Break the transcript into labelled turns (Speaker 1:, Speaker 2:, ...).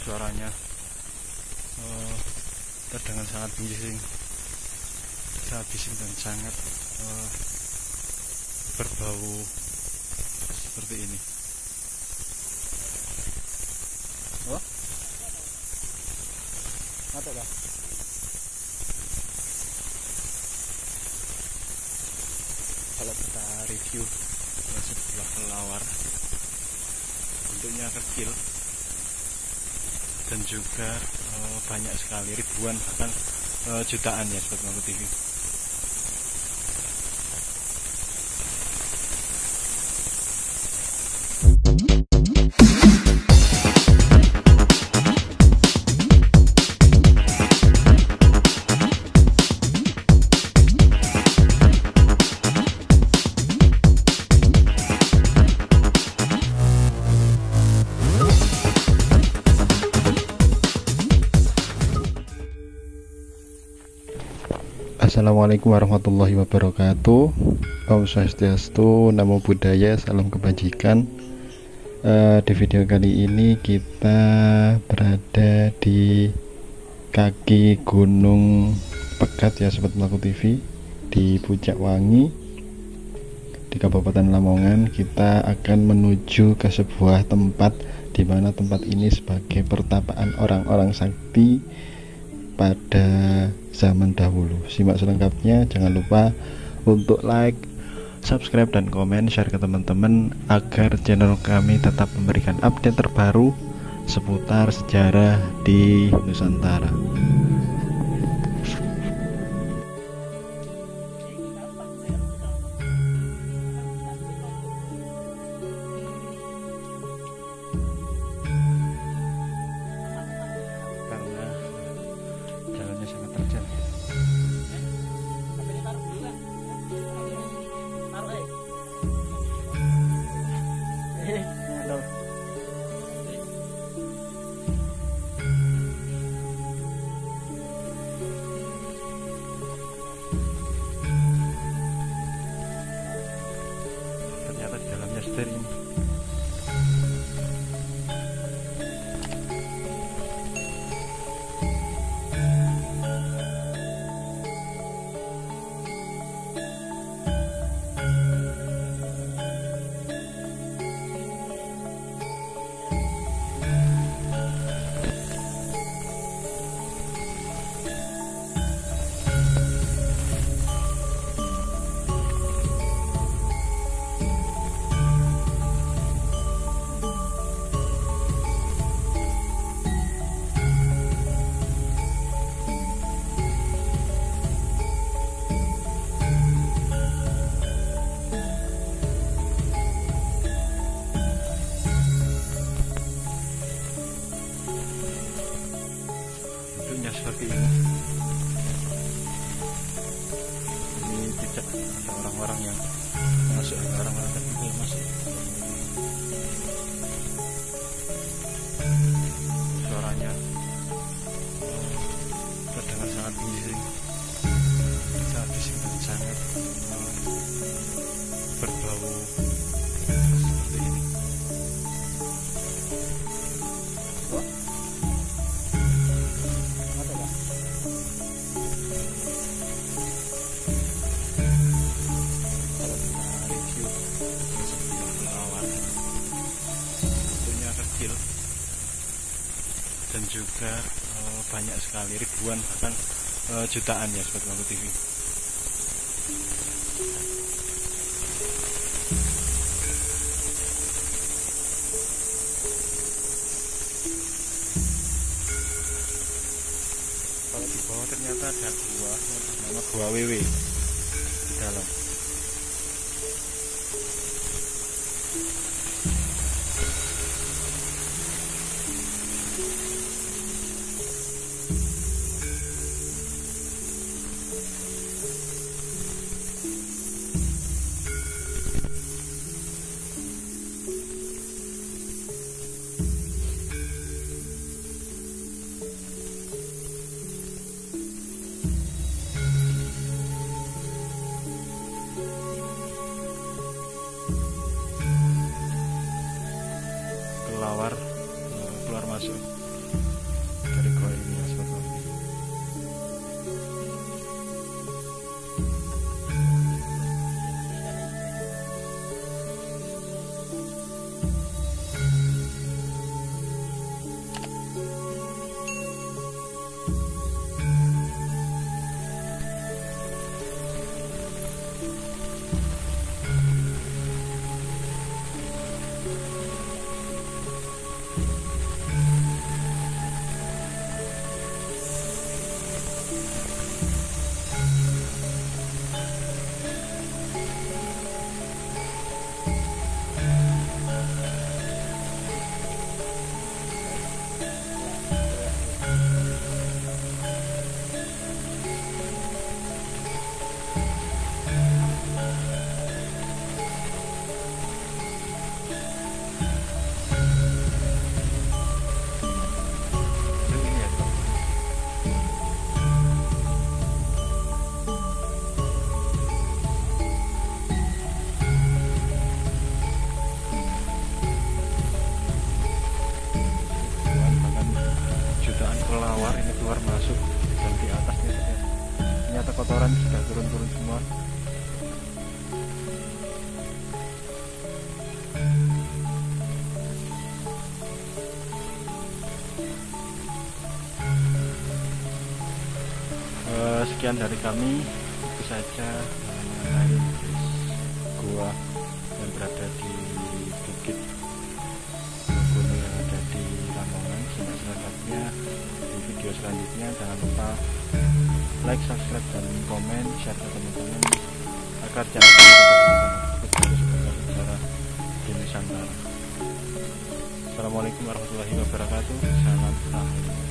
Speaker 1: suaranya terdengar sangat bising dan sangat berbau seperti ini. Oh, mata lah. Kalau kita review sebuah kelelawar, bentuknya kecil dan juga banyak sekali, ribuan bahkan jutaan ya Sobat Malu TV. Assalamualaikum warahmatullahi wabarakatuh. Om Swastiastu, Namo Buddhaya, salam kebajikan. Di video kali ini kita berada di kaki Gunung Pegat ya Sobat Malu TV, di Puncak Wangi di Kabupaten Lamongan. Kita akan menuju ke sebuah tempat di mana tempat ini sebagai pertapaan orang-orang sakti pada zaman dahulu. Simak selengkapnya, jangan lupa untuk like, subscribe, dan komen, share ke teman-teman agar channel kami tetap memberikan update terbaru seputar sejarah di Nusantara. Jalannya sangat terjal. Ternyata di dalamnya steril. Seperti ini tidak ada orang-orang yang masuk, ada orang-orang tertentu yang masuk. Suaranya terdengar sangat bising dan sangat berbau seperti ini. Dan juga banyak sekali, ribuan bahkan jutaan ya Sobat Malu TV. Kalau di bawah ternyata ada gua, nama Gua WW di dalam. Kelelawar keluar masuk. sekian dari kami, itu saja mengenai gua yang berada di bukit gunung yang ada di Lamongan. Simak selengkapnya di video selanjutnya. Jangan lupa like, subscribe, dan komen, share ke teman-teman agar channel kami tetap terus bersejarah di Nusantara. Assalamualaikum warahmatullahi wabarakatuh. Salam sahur.